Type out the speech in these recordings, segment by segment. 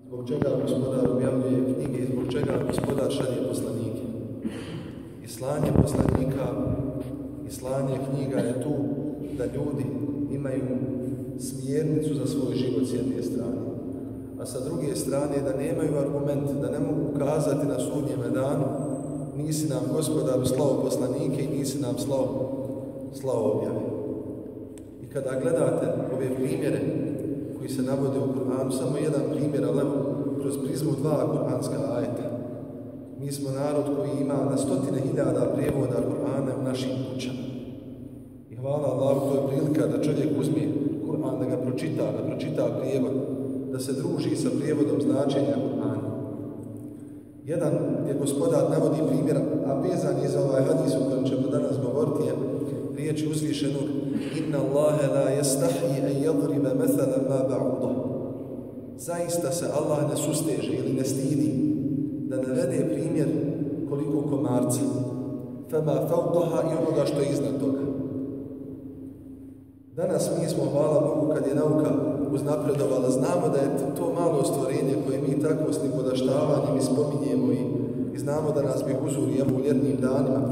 zbog čega Gospodar objavljuje knjige i zbog čega Gospodar šalje poslanike. I slanje poslanika i slanje knjiga je tu da ljudi imaju smjernicu za svoj život s jedne strane, a sa druge strane da nemaju argument, da ne mogu ukazati na sudnjeme danu: nisi nam, Gospodaru, slao poslanike i nisi nam slao objave. I kada gledate ove primjere koji se navode u Kur'anu, samo jedan primjer, ali kroz prizmu dva kur'anska ajeta. Mi smo narod koji ima na 100.000 prijevoda Kur'ana u našim kućama. I hvala Allahu, to je prilika da čovjek uzme Kur'an, da ga pročita prijevod, da se druži sa prijevodom značenja Kur'ana. Jedan gdje Gospodar navodi primjer, a vezan je za ovaj hadis o kojem ćemo danas govoriti, je riječi uzvišenog: Inna Allahe la yastahi an yadriba mathalan ma ba'udah. Zaista se Allah ne susteže ili ne stidi da navede primjer koliko komarca, fama fawqaha, i onoga što je iznad toga. Danas mi smo, hvala Bogu, kad je nauka uznapredovala, znamo da je to malo stvorenje koje mi tako s nipodaštavanjem ispominjemo i znamo da nas bi uzuri evo u ljetnim danima.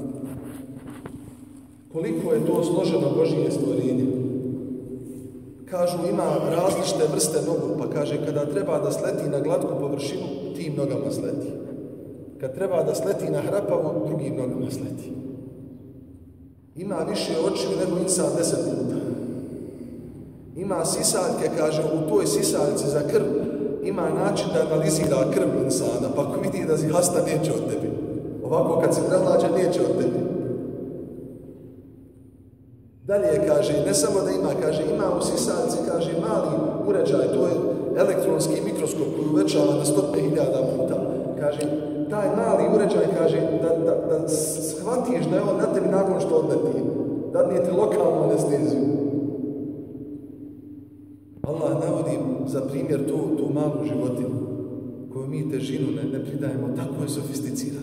Koliko je to složeno Božije stvorenje. Kažu, ima različite vrste nogu, pa kaže, kada treba da sleti na glatku površinu, tim nogama sleti. Kad treba da sleti na hrapavu, drugim nogama sleti. Ima više očiju nego insan 10 puta. Ima sisaljke, kaže, u toj sisaljci za krv ima način da analizira krv insana, pa ako vidi da si hasta, neće od tebi. Ovako kad se prelađe, neće od tebi. Dalje kaže, ne samo da ima, kaže, ima u sisaljci, kaže, mali uređaj, to je elektronski mikroskop koji uvećava na 100.000 puta. Kaže, taj mali uređaj, kaže, da shvatiš da je on na tebi nakon što odleti, da nije ti lokalnu anesteziju. Allah navodi za primjer tu malu životinu koju mi težinu ne pridajemo, tako je sofisticiran.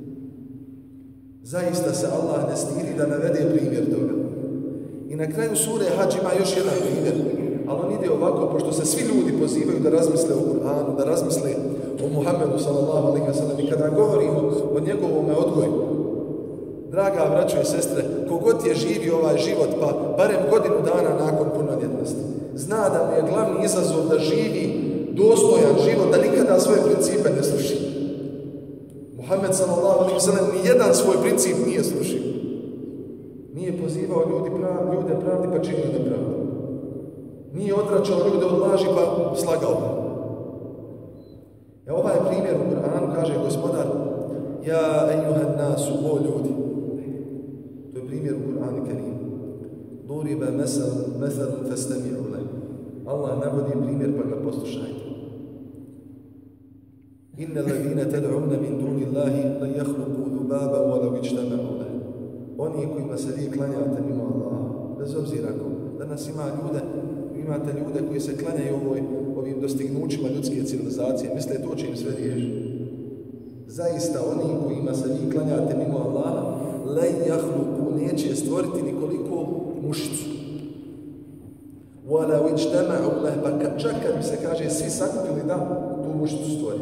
Zaista se Allah ne stidi da navede primjer toga. I na kraju sure Hadž ima još jedan primjer, ali on ide ovako, pošto se svi ljudi pozivaju da razmisle o Kur'anu, da razmisle o Muhammedu sallallahu alejhi ve sellem, i kada govorimo o njegovom odgoju. Draga braćo i sestre, kogod je živio ovaj život, pa barem godinu dana nakon punoljetnosti, zna da mu je glavni izazov da živi dostojan život, da nikada svoje principe ne sruši. Muhammed sallallahu alejhi ve sellem ni jedan svoj princip nije srušio. Nije pozivao ljude pravdi pa činio nepravdu. Nije odvraćao ljude od laži pa slagao. Ovaj primjer u Kur'anu kaže Gospodar: Ja ejuhan nasu, o ljudi. To je primjer u Kur'anu Kerimu. Duriba mesalun fastami'u lahu. Allah navodi primjer pa ga poslušajte. Inna alladhina tad'una min dunillahi la yakhluqu dhubaban wa law ijtama'u lahu. Oni kojima se vi klanjate mimo Allaha, bez obzira da nas imate ljude koji se klanjaju ovim dostignućima ljudske civilizacije, misle to će im sve riješiti. Zaista oni kojima se vi klanjate mimo Allaha, la yakhluqu, neće stvoriti nikoliko mušicu. Wa law ijtama'u lahu, pa čak kad bi se, kaže, svi sakupili da tu mušicu stvori.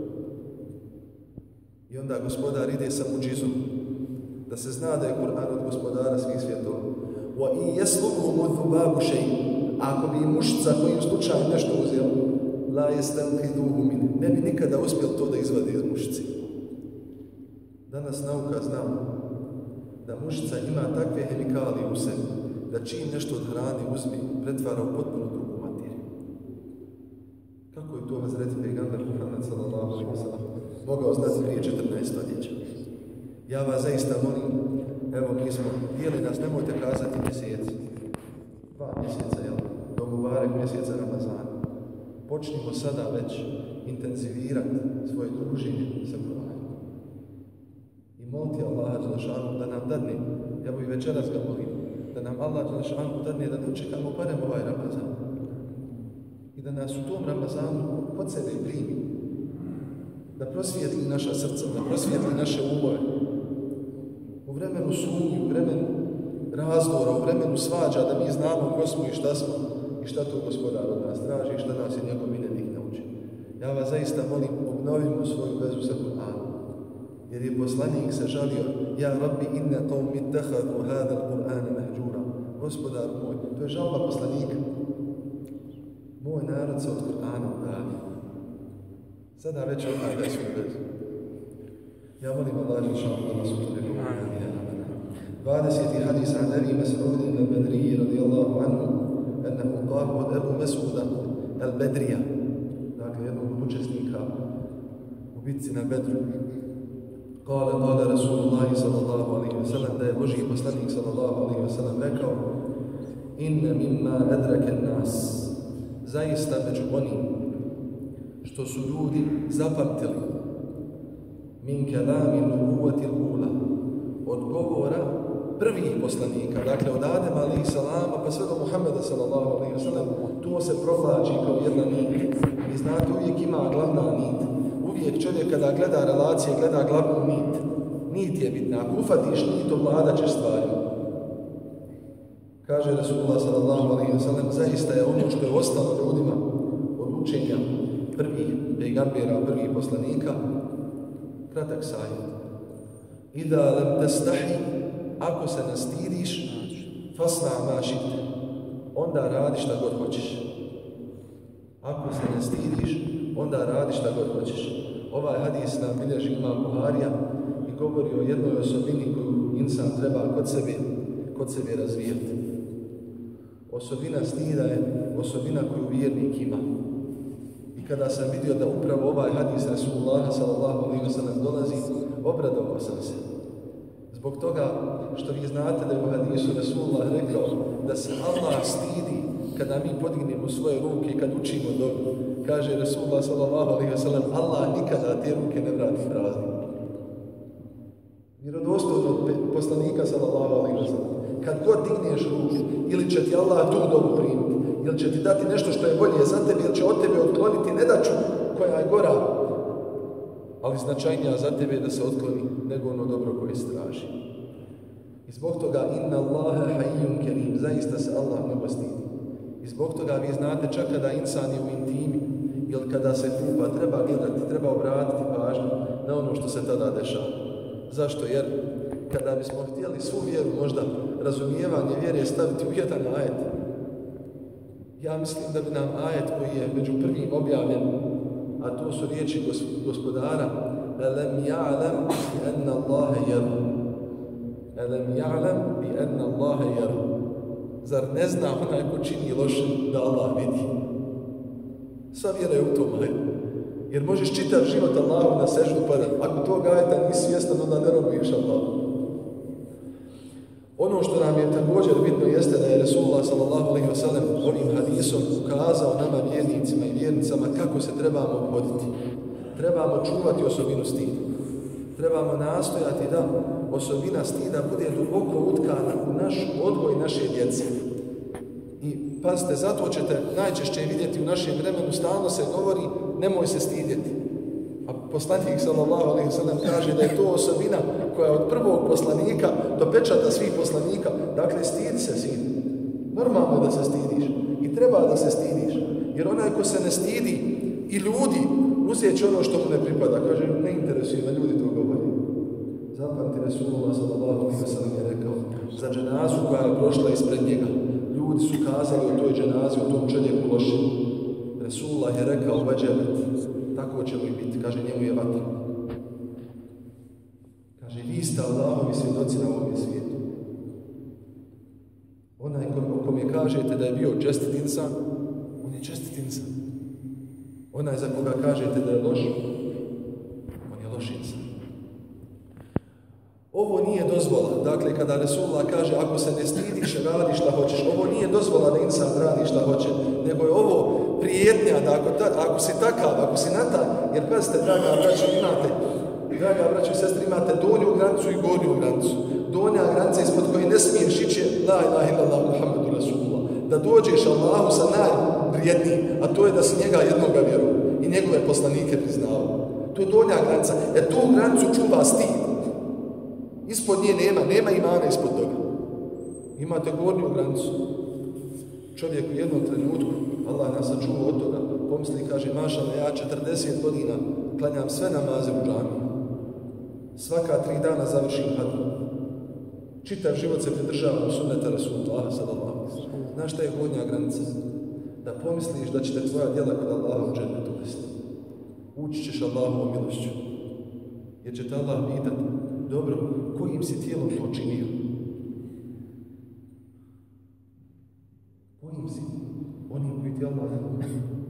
I onda Gospodar ide sa muđizom, da se zna da je Kur'an od Gospodara svih svjetova. Wa in yaslubhum dhubabu shay', ako bi mušica kojim slučajem nešto uzela, la yastanqidhuhu min, ne bi nikada uspjel to da izvadi iz mušice. Danas nauka zna da mušica ima takve hemikalije u sebi, da čim nešto od hrane uzme, pretvara u potpuno drugu materiju. Kako je to Hazreti Pejgamber Muhammed sallallahu alejhi ve sellem mogao znati prije 14 stoljeća? Ja vas zaista molim, evo mi smo dijeli nas, nemojte kazati mjeseci, 2 mjeseca, do Mubarek mjeseca Ramazana. Počnimo sada već intenzivirati svoje druženje sa Kur'anom. I moliti Allaha dželešanu da nam dadne, evo i večeras ga molim, da nam Allah dželešanu dadne da dočekamo barem ovaj Ramazan. I da nas u tom Ramazanu kod sebe primi. Da prosvijetli naša srca, da prosvijetli naše umove. U vremenu sumnji, u vremenu razdora, u vremenu svađa, da mi znamo ko smo i šta to Gospodar od nas traži i šta nas je njegov miljenik nauči. Ja vas zaista molim, obnovimo svoju vezu sa Kur'anom. Jer je poslanik se žalio, ja Rabbi inna qawmi ittakhadhu hadha al-Qur'ana mahjura. Gospodar moj, to je žalba poslanika. Moj narod se od Kur'ana udalio. Sada već odmah svoju vezu. Ja molim Allah da nas utoli. 20. hadis an Abi Mas'ud al-Badri radijallahu anhu annahu qala od Abu Mas'uda al-Badrija, dakle jednog od učesnika u bitci na Bedru. Kale Rasulullah sallallahu alaihi wa sallam, da je Božji poslanik sallallahu alaihi wa sallam rekao: inna mimma adrake nas, zaista među onim što su ljudi zapamtili, min kelami nubuvati l'ula, od govora prvih poslanika, dakle od Adema alaihi salama pa sve do Muhammeda sallallahu alaihi wa sallam, to se provlači kao jedna nit. I znate, uvijek ima glavna nit. Uvijek čovjek kada gleda relacije, gleda glavnu nit. Nit je bitna. Ako ufatiš nit, ovladat ćeš stvarima. Kaže Rasulullah sallallahu alaihi wa sallam, zaista je ono što je ostalo ljudima od učenja prvih pejgambera, prvih poslanika, kratak savjet. Ida lam tastahi, ako se ne stidiš, fasna ma šite, onda radi šta god hoćeš. Ako se ne stidiš, onda radi šta god hoćeš. Ovaj hadis nam bilježi Imam Buharija i govori o jednoj osobini koju insan treba kod sebe razvijati. Osobina stida je osobina koju vjernik ima. I kada sam vidio da upravo ovaj hadis Rasulullah sallallahu alaihi wa sallam dolazi, obradovao sam se. Zbog toga što vi znate da je u hadisu Rasulullah rekao da se Allah stidi kada mi podignemo svoje ruke i kad učimo dobro. Kaže Rasulullah sallallahu alaihi wa sallam, Allah nikada te ruke ne vrati prazne. Vjerodostojno od poslanika sallallahu alaihi wa sallam. Kad god digneš ruke, ili će ti Allah tu dobu primiti, ili će ti dati nešto što je bolje za tebe, ili će od tebe otkloniti nedaću koja je gora, ali značajnija za tebe da se otkloni nego ono dobro koje straži. I zbog toga inna Allaha hayyun kerim, zaista se Allah mnogo stidi. I zbog toga vi znate čak kada insan je u intimi ili kada se kupa, treba gledati, treba obratiti pažnju na ono što se tada dešava. Zašto? Jer kada bismo htjeli svu vjeru, možda razumijevanje vjere staviti u jedan ajet, ja mislim da bi nam ajet koji je među prvim objavljen, a to su riječi gospodara: Alam ja'lam bi anna Allahe yara. Alam ja'lam bi anna Allahe yara. Zar ne zna onaj ko čini loše da Allah vidi? Sva vjera je u tom ajetu. Jer možeš čitav život Allahu na seždu padat. Ako tog ajeta nisi svjestan, onda ne robuješ Allahu. Ono što nam je također bitno jeste da je Rasulullah sallallahu alaihi wa sallam ovim hadisom ukazao nama vjernicima i vjernicama kako se trebamo obhoditi. Trebamo čuvati osobinu stida. Trebamo nastojati da osobina stida bude duboko utkana u naš odgoj naše djece. I pazite, zato ćete najčešće vidjeti u našem vremenu, stalno se govori nemoj se stidjeti. A poslanik sallallahu alejhi ve sellem kaže da je to osobina koja od prvog poslanika do pečata svih poslanika, dakle stidi se sin. Normalno da se stidiš i treba da se stidiš, jer onaj ko se ne stidi i ljudi uzet će ono što mu ne pripada, kaže ne interesuje me, ljudi to govori. Zapamti, Rasulullah sallallahu alejhi ve sellem je rekao za dženazu koja je prošla ispred njega. Ljudi su kazali o toj dženazi, o tom čovjeku loše. Rasulullah je rekao vađevet, tako će mu i biti, kaže njemu je vatra. Kaže vi ste Allahovi svjedoci na ovom svijetu. Onaj o kome kažete da je bio čestit insan, on je čestit insan. Onaj za koga kažete da je loš, on je loš insan. Ovo nije dozvola, dakle kada Resulullah kaže ako se ne stidiš, radi šta hoćeš, ovo nije dozvola da insan radi šta hoće, nego je ovo prijetnja da ako si takav, ako si natak, jer pazite, draga braćo i sestri, imate donju granicu i gornju granicu. Donja granica ispod koje ne smiješ ići je la ilaha illallah Muhammedu Rasulullah. Da dođeš Allahu sa najprijetnijim, a to je da si njega jednoga vjerovao i njegove poslanike priznao. To je donja granica. Tu granicu čuva stid. Ispod nje nema imana ispod toga. Imate gornju granicu. Čovjek u jednom trenutku, Allah nas sačuva od toga, pomisli, kaže, mašallah, ja 40 godina klanjam sve namaze u džamiji. Svaka 3 dana završim hadru. Čitav život se pridržavam sunneta Rasulullah sallallahu alejhi ve sellem. Znaš šta je gornja granica? Da pomisliš da će te tvoja djela kod Allaha u džennetu uvesti. Ući ćeš Allahovom milošću. Jer će te Allah pitati, dobro, kojim si tijelom to činio? Kojim si? Onim koji ti Allah ne.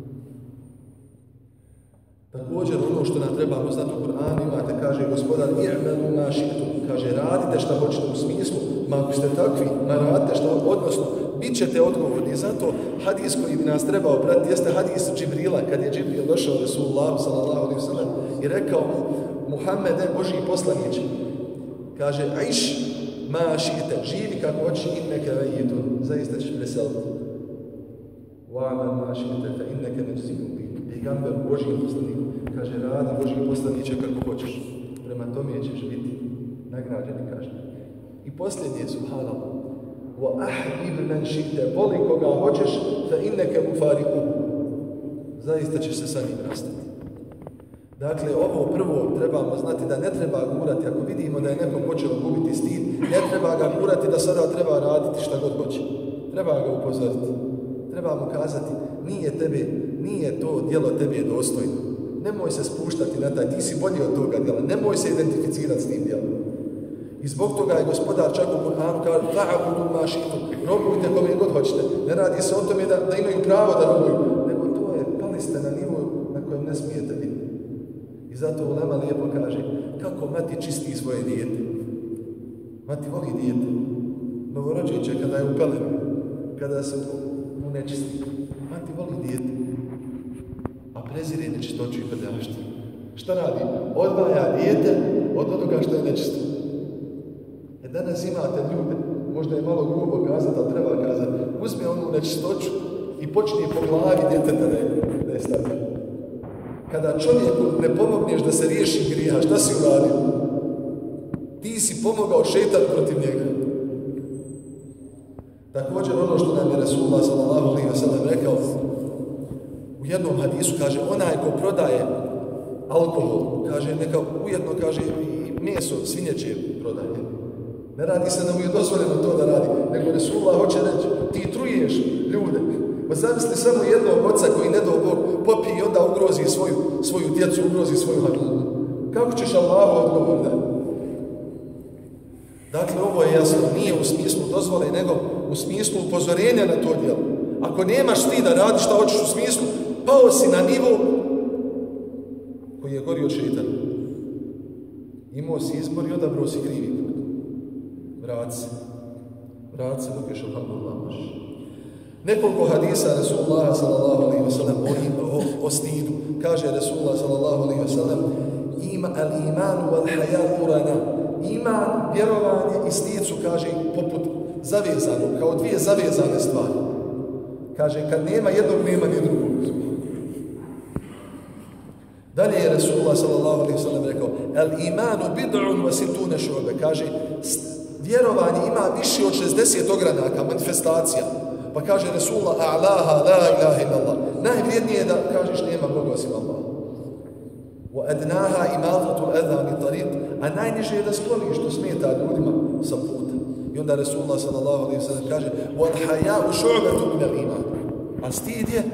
Također ono što nam trebamo znati u Kur'anu imate, kaže gospodar, i'malu ma ši'tum, kaže radite šta hoćete u smislu, ma ako ste takvi, ma radite šta, odnosno, bit ćete odgovorni. Zato hadis koji bi nas trebao pratiti jeste hadis Džibrila, kad je Džibril došao Rasulullahu sallallahu alejhi ve sellem i rekao mu, Muhammede, Božji poslaniče, kaže, aiš ma ši'te, živi kako hoćeš, inneke mejitun, zaista ćeš preseliti. Wa'amal ma ši'te, fa inneke mejzijun bi. Pejgamber Božji poslanik, kaže, radi Božji poslaniče kako hoćeš. Prema tome ćeš biti nagrađen i kažnjen. I posljednje, subhanallah, wa ahbib man ši'te, voli koga hoćeš, fa inneke mufariku. Zaista ćeš se sa njim rastati. Dakle, ovo prvo trebamo znati da ne treba gurati, ako vidimo da je nekom počeo gubiti stid, ne treba ga gurati da sada treba raditi šta god hoće. Treba ga upozoriti. Treba mu kazati, nije to djelo tebi dostojno. Nemoj se spuštati na taj, ti si bolji od toga djela. Nemoj se identificirati s tim djelom. I zbog toga je gospodar čak u Kur'anu kaže, fa'budu ma ši'tum, robujte kome god hoćete. Ne radi se o tome da imaju pravo da robuju, nego to je, pali ste na nivou na kojem ne smijete biti. I zato ulema lijepo kaže, kako mati čisti svoje dijete. Mati voli dijete. Novorođenče kada je u pelenu, kada se mu nečisti. Mati voli dijete. A prezire nečistoću i prljavštinu. Šta radi? Odvaja dijete od onoga što je nečisto. Danas imate ljude, možda je malo grubo kazati, ali treba kazati, uzme onu nečistoću i počne po glavi djeteta da je stavio. Kada čovjeku ne pomogneš da se riješi grijeha, šta si uradio? Ti si pomogao šejtan protiv njega. Također ono što nam je Rasulullah sallallahu alejhi ve sellem rekao u jednom hadisu, kaže, onaj ko prodaje alkohol, kaže, neka ujedno, kaže, i meso svinjeće prodaje. Ne radi se da mu je dozvoljeno to da radi, nego Resulullah hoće reći, ti truješ ljude. Pa zamisli samo jednog oca koji ne dao Bog popije i onda ugrozi svoju djecu, ugrozi svoju hadlinu. Kako ćeš Allahu odgovor dati? Dakle, ovo je jasno, nije u smislu dozvole, nego u smislu upozorenja na to djelo. Ako nemaš ti da radiš šta hoćeš u smislu, pao si na nivo koji je gori od šejtana. Imao si izbor i odabrao si krivi put. Vrati se dok ješ alhamdulillah možeš. Nekoliko hadisa Rasulullah sallallahu alejhi ve sellem o stidu. Kaže Rasulullah sallallahu alejhi ve sellem, al-iman wal haya qurana. Iman, vjerovanje i stid su, kaže, poput zavezanog, kao dvije zavezane stvari. Kaže, kad nema jednog, nema ni drugog. Dalje je Rasulullah sallallahu alejhi ve sellem rekao, al-imanu bid'un wa sittuna shu'ba. Kaže, vjerovanje ima više od 60 ogranaka, manifestacija. Pa kaže Rasulullah, a'laha la ilaha illallah. Najvrijednije je da kažeš nema Boga osim Allah. Wa adnaha imatatul adha min tariq. A najniže je da skloniš što smeta ljudima sa puta. I onda Rasulullah sallallahu alejhi ve sellem kaže, wal haya'u shu'batun min al-iman. A stid je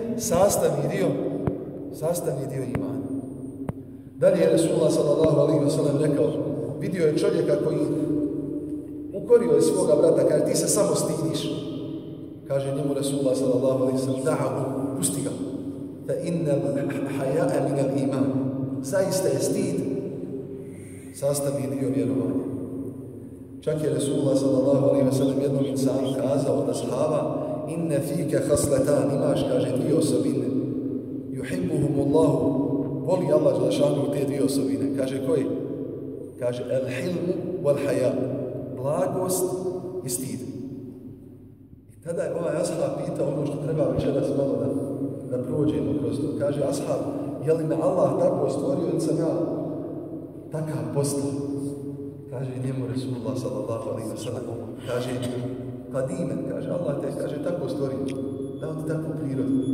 sastavni dio imana. Dalje je Rasulullah sallallahu alejhi ve sellem rekao, vidio je čovjeka koji ukorio je svoga brata, kaže, ti se samo stidiš. Kaže njemu Rasulullah sallallahu alejhi ve sellem, da'ahu, pusti ga. Fa inna al-haya'a min al-iman. Zaista je stid sastavni dio vjerovanja. Čak je Rasulullah sallallahu alejhi ve sellem jednom insanu kazao od ashaba, inne fike haslatan, imaš, kaže, dvije osobine. Yuhibbuhumullahu, voli Allah dželešanu te dvije osobine. Kaže koji? Kaže al-hilmu wal-haya, blagost i stid. I tada je ovaj ashab pitao ono što treba večeras malo da prođemo kroz to. Kaže ashab, je li me Allah tako stvorio ili sam ja takav postao? Kaže njemu Rasulullah sallallahu alejhi ve sellem, kaže qadimen, kaže Allah te, kaže, tako stvorio, dao ti takvu prirodu.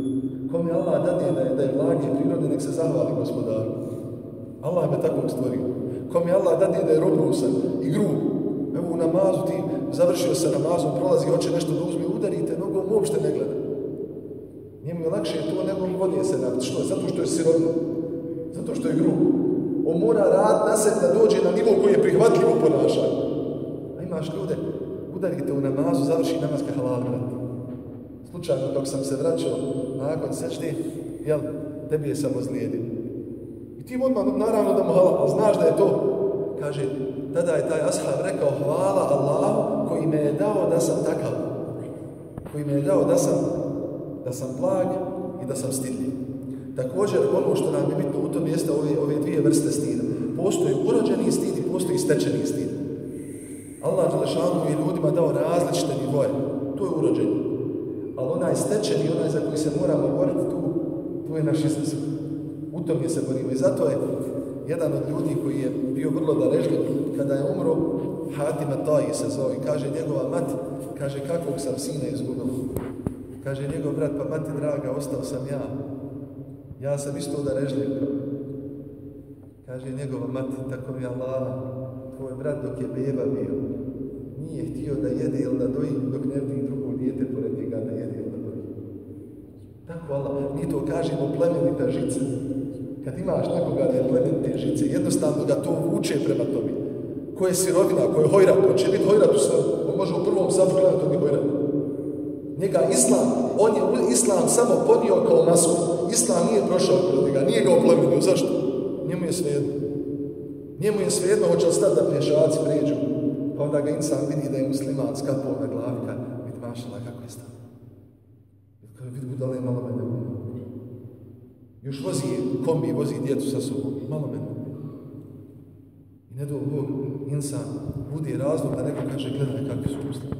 Kome Allah dadne da je blage prirode, nek se zahvali gospodaru. Allah me takvog stvorio. Kome Allah dadne da je robrusan i grub. Evo u namazu ti završio se namazom, prolazi, hoće nešto da uzme, udarite nogom, uopšte ne gleda. Njemu je lakše to nego vodije se napiti. Što? Zato što je sirovina. Zato što je grub. On mora raditi na sebi da dođe na nivo koji je prihvatljivo ponašanje. A imaš ljude, udarite u namazu, završi namazke halal vrat. Slučajno dok sam se vraćao nakon sećti, jel, tebi je samo ozlijedio. I ti odmah, naravno da mu halal, znaš da je to. Kaže, tada je taj ashab rekao, hvala Allahu koji me je dao da sam takav. Koji me je dao da sam blag i da sam stidljiv. Također, ono što nam je bitno u tom jeste ove dvije vrste stida. Postoji urođeni stid i postoji stečeni stid. Allah dželešanu je ljudima dao različite nivoje. To je urođeni. Ali onaj stečeni, onaj za koji se moramo boriti, tu je naš izazov. U tom je se borimo. I zato je jedan od ljudi koji je bio vrlo darežljiv, kada je umro, Hatim Taji se zove, kaže njegova mati, kaže kakvog sam sina izgubila. Kaže njegov brat, pa mati draga, ostao sam ja. Ja sam isto darežljiv. Kaže njegova mati, tako mi Allah, tvoj brat dok je beba bio, nije htio da jede ili da doji, dok ne vidi drugo dijete pored njega da jede ili da doji. Tako Allah, mi to kažemo plemenita žica. Kad imaš nekoga da je plemenite žice, jednostavno ga to vuče prema tobi. Ko je sirovina, ko je hojrat, on će biti hojrat u svemu. On može u prvom safu gledati tog hojrat. Njega Islam, on je Islam samo podnio kao masku. Islam nije prošao kroz njega, nije ga oplemenio. Zašto? Njemu je svejedno. Njemu je svejedno, hoće li stati da pješaci pređu. Pa onda ga insan vidi da je musliman s kapom na glavi, kad vidi mašala kako je stav. Kad vidi budale malo mene. Još vozi kombi, vozi djecu sa sobom, malo mene. I ne do Bog, insan budi razlog da neko kaže gledaj kakvi su muslimi.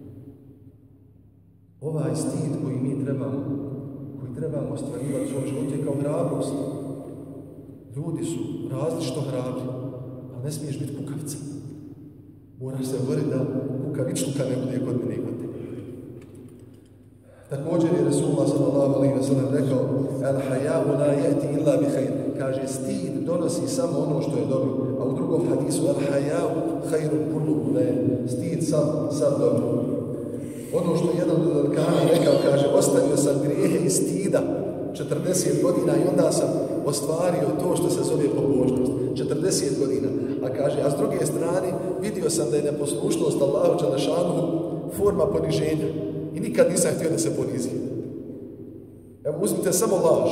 Ovaj stid koji mi trebamo ostvarivati u svom životu je kao hrabrost. Ljudi su različito hrabri, ali ne smiješ biti kukavica. Moraš se boriti da kukavičluka ne bude kod mene i kod tebe. Također je Resulullah sallallahu alejhi ve sellem rekao: "Al-haya'u la ya'ti illa bi khair." Kaže stid donosi samo ono što je dobro. A u drugom hadisu al-haya'u khairun kulluhu, da je stid sam dobro. Ono što jedan od velikana rekao, kaže, ostavio sam grijehe i stida 40 godina i onda sam ostvario to što se zove pobožnost. 40 godina. A kaže, a s druge strane vidio sam da je neposlušnost Allahu dželešanu forma poniženja. I nikad nisam htio da se ponizim. Evo, uzmite samo laž.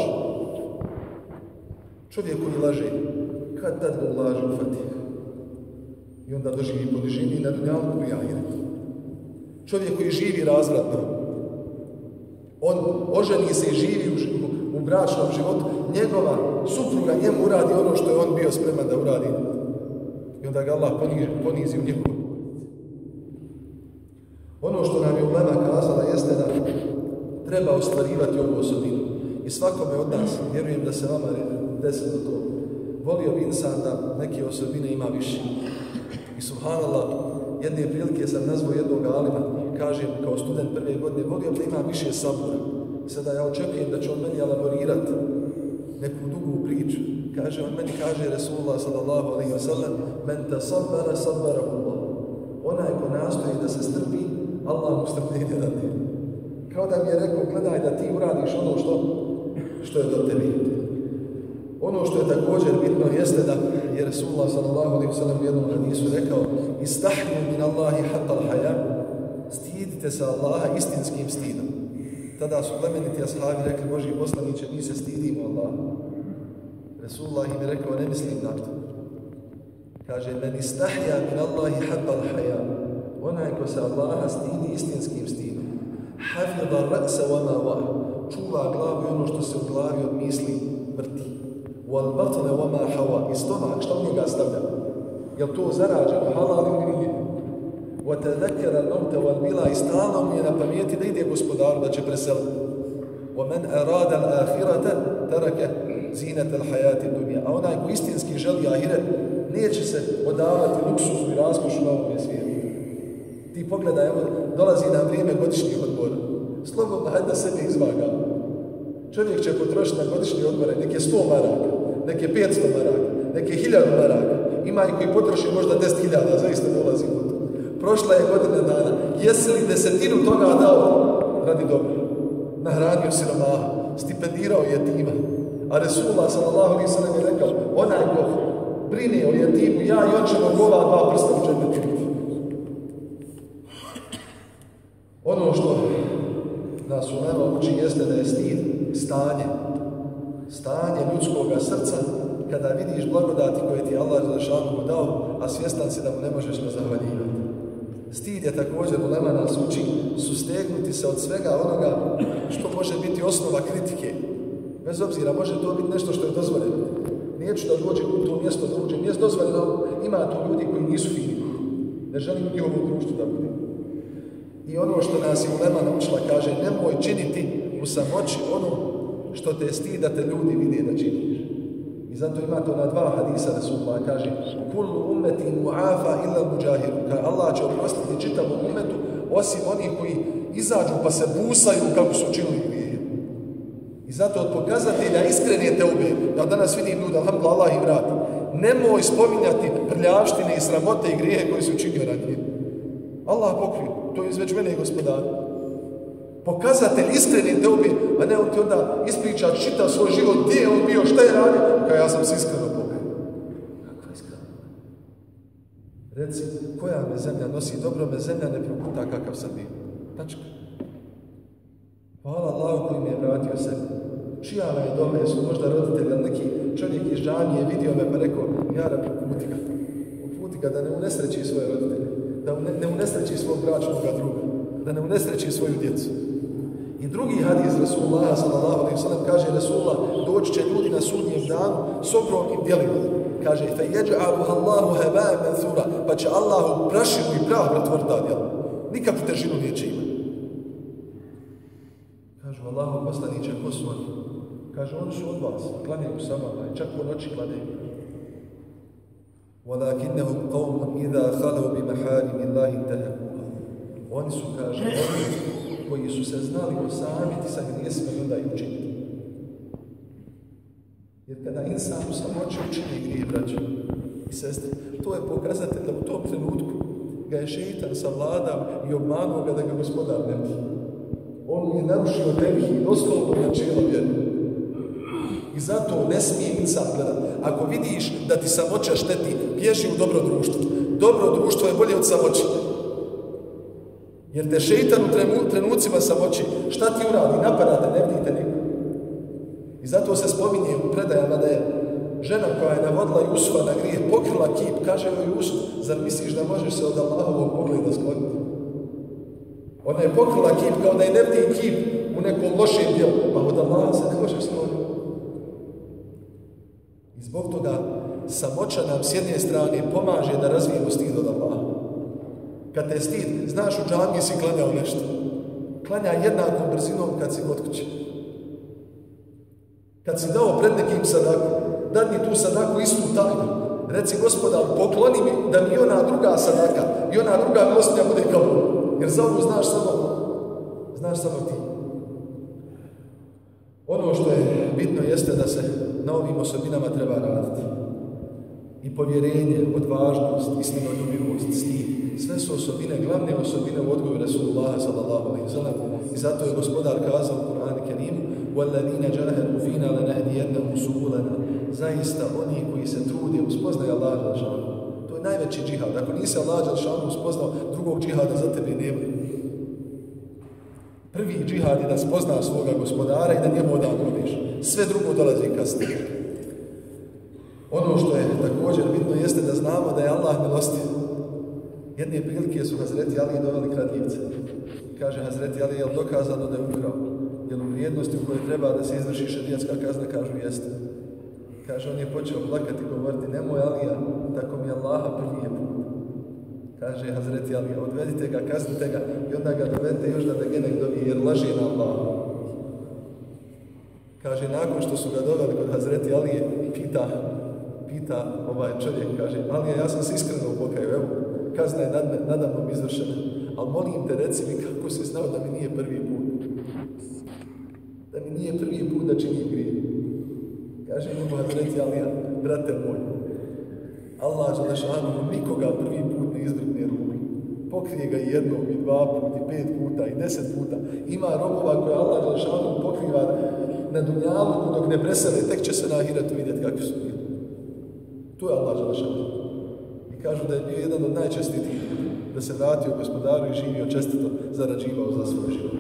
Čovjek koji laže, kad tad ga laže u Fatiha. I onda doživi poniženje i na dunjalku i ahiretu. Čovjek koji živi razvratno. On oženi se i živi u bračnom životu. Njegova supruga njemu uradi ono što je on bio spreman da uradi. I onda ga Allah ponizi u njegovu. Ono što nam je ulema kazala jeste da treba ostvarivati ovu osobinu. I svakome od nas, vjerujem da se vama desilo to, volio bi insan da neke osobine ima više. I subhanallah, jedne prilike sam nazvao jednog alima, kažem kao student prve godine, volio da ima više sabora. Sada ja očekujem da će on meni elaborirati neku dugu priču. Kaže, on meni kaže Resulullah sallallahu alejhi ve sellem: "Men tasabbara sabbarahu Allah." Onaj ko nastoji da se strpi, Allah mu strpljenje dade. Kao da mi je rekao, gledaj da ti uradiš ono što je do tebi. Ono što je također bitno jeste da je Resulullah sallallahu alejhi ve sellem u jednom hadisu rekao: "Istahju min Allahi hatta al-haya." Stidite se Allaha istinskim stidom. Tada su plemeniti ashabi rekli: "Božji poslaniče, mi se stidimo Allaha." Resulullah im je rekao: "Ne mislim na to." Kaže: "Men istahja min Allahi hatta al-haya." Onaj ko se Allaha stidi istinskim stidom. Hafidha ra'sa wa ma wa'a. Čuva glavu i ono što se u glavi od misli vrti. Wal batna wa ma hawa. I stomak, što u njega stavlja? Jel to zarađeno, halal ili nije? Wa tadhakkara al-mauta wal bila. I stalno mu je na pameti da ide gospodaru, da će preseliti. Wa man arada al-akhirata taraka zinata al-hayati dunya. A onaj ko istinski želi ahiret, neće se odavati luksuzu i raskošu na ovom svijetu. Ti pogledaj, evo, dolazi nam vrijeme godišnjih odmora. Slobodno, hajde da sebe izvaga. Čovjek će potrošiti na godišnje odmore neke 100 maraka, neke 500 maraka, neke 1000 maraka. Ima i koji potroši možda 10.000, zaista ne ulazi u to. Prošla je godina dana. Jesi li 10% toga dao radi dobro? Nahranio siromaha, stipendirao jetima. A Resulullah sallallahu alejhi ve sellem je rekao, onaj ko brine o jetimu, ja i on ćemo ova 2 prsta u džennetu. Ono što nas ulema uči jeste da je stid stanje ljudskoga srca kada vidiš blagodati koje ti Allah dželešanu dao, a svjestan si da mu ne možeš ne zahvaljivati. Stid je također, ulema nas uči sustegnuti se od svega onoga što može biti osnova kritike. Bez obzira, može to biti nešto što je dozvoljeno. Neću da dođem u to mjesto, da uđem. Nije dozvoljeno, ima tu ljudi koji nisu fini. Ne želim u njihovom društvu da bude. I ono što nas je ulema naučila, kaže, nemoj činiti u samoći ono što te stid da te ljudi vide da činiš. I zato ima to na 2 hadisa Resulullah, kaže, kullu ummeti mu'afa illa muđahiru. Kaže, Allah će oprostiti čitavom ummetu, osim onih koji izađu pa se busaju kako su učinili grijehe. I zato od pokazatelja iskrene teube, da danas vidim ljudi, alhamdulillah, Allah ih vrati, nemoj spominjati prljavštine i sramote i grijehe koji su učinio ranije. Allah pokrije, to je između mene i gospodara. Pokazatelj iskrene teube, a ne on ti onda ispriča, čita svoj život, gdje je on bio, šta je radio, kao ja sam se iskreno pokajao. Kako iskreno? Reci, koja me zemlja nosi dobro, me zemlja ne proputa kakav sam bio. Tačka. Hvala Allahu koji mi je vratio sebe. Čija me je doma, jesu možda roditelji, ali neki čovjek iz džamije vidio me pa rekao, ja rabi, uputi ga da ne unesreći svoje roditelje, da ne unesreći svog bračnog druga, da ne unesreći svoju djecu. I drugi hadis Resulullah sallallahu alejhi ve sellem kaže, Resulullah, doći će ljudi na sudnjem danu s ogromnim djelima. Kaže, fe yaj'aluha Allahu haba'an manthura, pa će Allah u prašinu i prah pretvoriti ta djela. Nikakvu težinu neće imati. Kažu, Allahu poslaniče, ko su oni? Kaže, oni su od vas, klanjaju sa vama, čak po noći klanjaju. وَلَكِنَّهُمْ قَوْمٌ إِذَا خَلَوْا بِمَحَارِمِ اللَّهِ انْتَهَكُوهَا. Oni su, kaže, oni koji su se znali osamiti sa grijesima i onda ih učiniti. Jer kada insan u samoći učini grije, braćo i sestre, to je pokazatelj da u tom trenutku ga je šeitan savladao i obmanuo ga da ga gospodar ne vidi. On je narušio tevhid, doslovno načelo vjeru. I zato ne smije insan gledati. Ako vidiš da ti samoća šteti, bježi u dobro društvo. Dobro društvo je bolje od samoći. Jer te šeitan u trenucima samoći, šta ti uradi? Napadate, ne vidite niko. I zato se spominje u predajama da je žena koja je navodila Jusufa na grijeh, pokrila kip, kaže joj Jusuf, zar misliš da možeš se od Allahovog pogleda skloniti? Ona je pokrila kip kao da je ne vidi kip u nekom lošem djelu, pa od Allaha se ne može skloniti. I zbog toga samoća nam s jedne strane pomaže da razvijemo stid od Allaha. Kad te stid, znaš u džamiji si klanjao nešto. Klanjaj jednakom brzinom kad si kod kuće. Kad si dao pred nekim sadaku, dadni tu sadaku istu tajnu. Reci, Gospodar, pokloni mi da mi ona druga sadaka i ona druga milostinja bude kabul. Jer za ovu znaš samo ti. Ono što je bitno jeste da se na ovim osobinama treba raditi. I povjerenje, odvažnost, istinoljubivost, stid. Sve su osobine, glavne osobine u odgoju Resulullah sallallahu alejhi ve sellem. I zato je gospodar kazao u Kur'anu Kerimu: "Wallazina jahadu fina lanahdiyannahum subulana." Zaista oni koji se trude uspoznaju Allaha dželle. To je najveći džihad. Ako nisi Allaha dželle uspoznao, drugog džihada za tebe nema. Prvi džihad je da spoznaš svoga gospodara i da njemu odagodiš. Sve drugo dolazi kasnije. Ono što je također bitno jeste da znamo da je Allah milostiv. Jedne prilike su Hazreti Ali doveli kradljivce. Kaže Hazreti Ali, je li dokazano da je ukrao? Je li u vrijednosti u kojoj treba da se izvrši šerijatska kazna? Kažu, jeste. Kaže, on je počeo plakati i govoriti, nemoj Alija, tako mi Allaha prvi je put. Kaže Hazreti Ali, odvedite ga, kaznite ga i onda ga dovedite još da genek dobije, jer laži na Allaha. Kaže, nakon što su ga doveli kod Hazreti Alije, pita ovaj čovjek, kaže, Alija, ja sam se iskreno pokajao, evo, kazna je nadamnom izvršena, ali molim te, reci mi kako si znao da mi nije prvi put. Da mi nije prvi put da čini grije. Kaže njemu Hazreti Alija, brate moj, Allah Želešanu nikoga prvi put ne izvrgne ruku. Pokrije ga jednom i 2 puta, i 5 puta, i 10 puta. Ima robova koje Allah Želešanu pokriva na dunjalu dok ne presele, tek će se na ahiretu vidjeti kakvi su bili. Tu je Allah Želešanu. I kažu da je bio jedan od najčestitijih, da se vratio gospodaru i živio čestito, zarađivao za svoj život.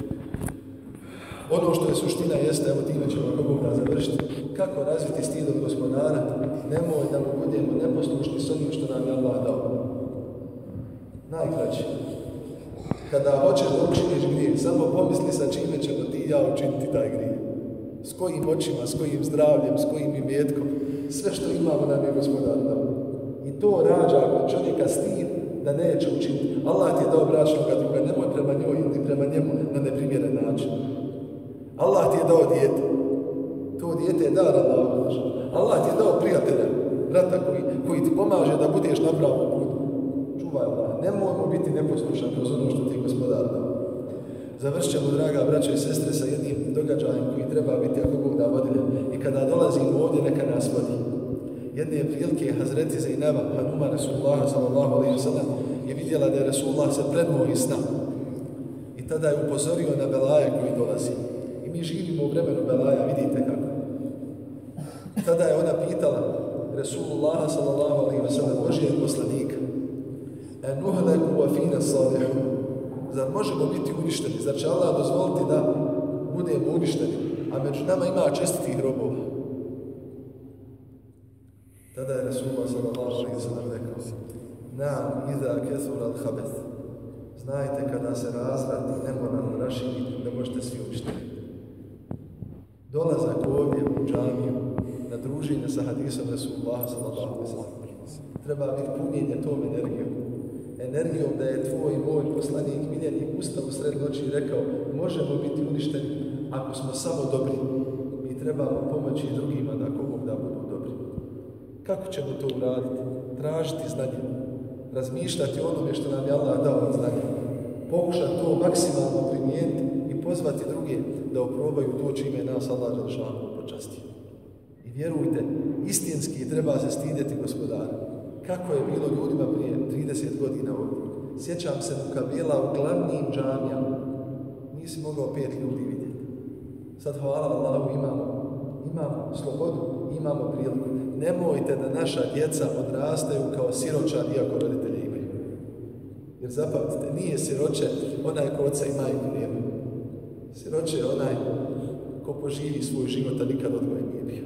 Ono što je suština jeste, evo time ćemo ako Bog da završiti, kako razviti stid od gospodara, nemoj da mu budemo neposlušni s onim što nam je Allah dao. Najkraće. Kada hoćeš da učiniš grijeh, samo pomisli sa čime ćemo ti i ja učiniti taj grijeh. S kojim očima, s kojim zdravljem, s kojim imetkom. Sve što imamo nam je gospodar dao. I to rađa kod čovjeka stid da neće učiniti. Allah ti je dao bračnoga druga, nemoj prema njoj ili prema njemu na neprimjeren način. Allah ti je dao dijete. To dijete je dar Allah. Allah ti je dao prijatelja, brata koji ti pomaže da budeš na pravom putu. Čuvaj Allah. Nemojmo biti neposlušan kroz ono što ti je gospodar dao. Završit ćemo, draga braćo i sestre, sa jednim događajem koji treba biti ako Bog da vodilja. I kada dolazimo ovdje, neka nas vodi. Jedne prilike Hazreti Zainaba, hanuma Rasulullah sallallahu alaihi wa sallam, je vidjela da je Rasulullah se prednuo iz sna. I tada je upozorio na belaje koji dolazi. I mi živimo u vremenu belaja, vidite kako. Tada je ona pitala Rasulullah sallallahu alaihi wa sallam, Božijeg poslanika, nuhleku wa fina salihu. Zar možemo biti uništeni? Zar će Allah dozvoliti da budemo uništeni? A među nama ima čestitih robova. Tada je Rasulullah sallallahu alaihi wa sallam rekao, Naam, iza kesura al-habeth. Znajte, kada se razvrati nemoral raširi, da možete svi uništiti. Dolazak ovdje u džamiju na druženje sa hadisom Rasulullah sallallahu alaihi wa sallam. Treba biti punjenje tom energijom. Energijom da je tvoj i moj poslanik miljenik ustao u sred noći i rekao, možemo biti uništeni ako smo samo dobri. Mi trebamo pomoći drugima da ako Bog da budu dobri. Kako ćemo to uraditi? Tražiti znanje. Razmišljati o onome što nam je Allah dao od znanja. Pokušati to maksimalno primijeniti i pozvati druge da oprobaju to čime je nas Allah Želešanu počastio. I vjerujte, istinski treba se stidjeti gospodara. Kako je bilo ljudima prije 30 godina ovdje. Sjećam se mukabela u glavnim džamijama. Nisi mogao 5 ljudi vidjeti. Sad, hvala Allahu, imamo slobodu, imamo priliku. Nemojte da naša djeca odrastaju kao siroča, iako roditelji imaju. Jer zapamtite, nije siroče onaj ko oca i majku nema. Siroče je onaj ko poživi svoj život, a nikad odgojen nije bio.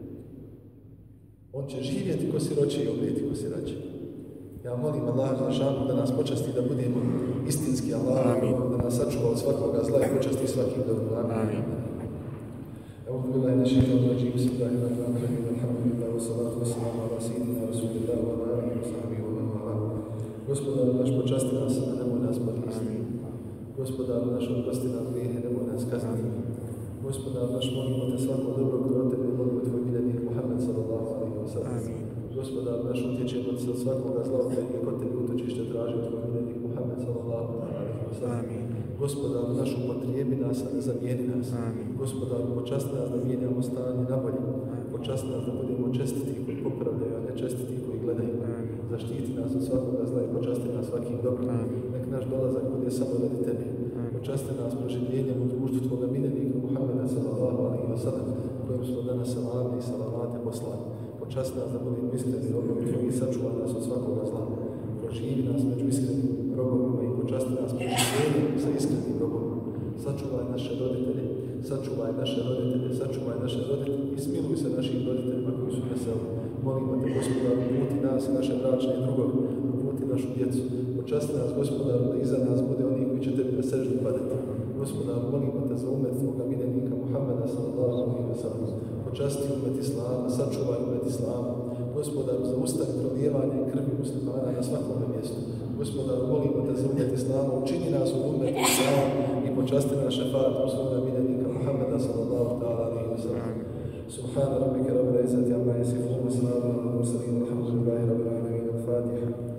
On će živjeti ko siroče i umrijeti ko siroče. Ja molim Allah Želešanu da nas počasti da budemo istinski Allah, da nas sačuva od svakoga zla i počasti svakim dobrom. Amin. أعوذ بالله من الشيطان الرجيم بسم الله الرحمن الرحيم الحمد لله والصلاة والسلام على سيدنا رسول الله وعلى آله وصحبه ومن والاه. Gospodaru naš, počasti nas, a nemoj nas podvesti. Gospodaru naš, oprosti nam grijehe, nemoj nas kazniti. Gospodaru naš, molimo te svako dobro kod tebe i molimo tvoj miljenik Muhammed sallallahu alaihi wa sallam. Gospodaru naš, utječemo se od svakoga zla i kod tebi utočište traži od tvoj miljenik Muhammed sallallahu alaihi wa sallam. Gospodaru naš, upotrijebi nas, a ne zamijeni nas. Gospodaru, počasti nas da mijenjamo stanje na bolje. Počasti nas da budemo čestiti koji popravljaju, a ne čestiti koji gledaju. Zaštiti nas od svakoga zla i počasti nas svakim dobrom. Nek naš dolazak bude samo radi tebi. Počasti nas proživljenjem u društvu tvoga miljenika Muhammeda sallallahu alaihi wa sallam, kojim smo danas salame i salavate poslali. Počasti nas da budemo iskreni robovi i sačuva nas od svakoga zla. Proživi nas među iskrenim robovima i počasti nas proživljenjem sa iskrenim robovima. Sačuvaj naše roditelje, sačuvaj naše roditelje i smiluj se našim roditeljima koji su veseli. Molimo te, Gospodaru, uputi nas i naše bračne drugove, uputi našu djecu. Počasti nas, Gospodaru, da iza nas bude oni koji će tebi na seždu padati. Gospodaru, molimo te za umet tvoga miljenika Muhammeda sallallahu alaihi wa sallam. Počasti umet Islama, sačuvaj umet Islama. Gospodaru, zaustavi prolijevanje krvi muslimana na svakom mjestu. Gospodaru, molimo te za umet Islama, učini nas u umet Islama i počasti nas šefatom svoga miljenika Muhammeda sallallahu alaihi wa sallam. Subhana rabbika rabbil izzati amma yasifun wa salamun alal mursalin walhamdulillahi rabbil alamin. Al-Fatiha.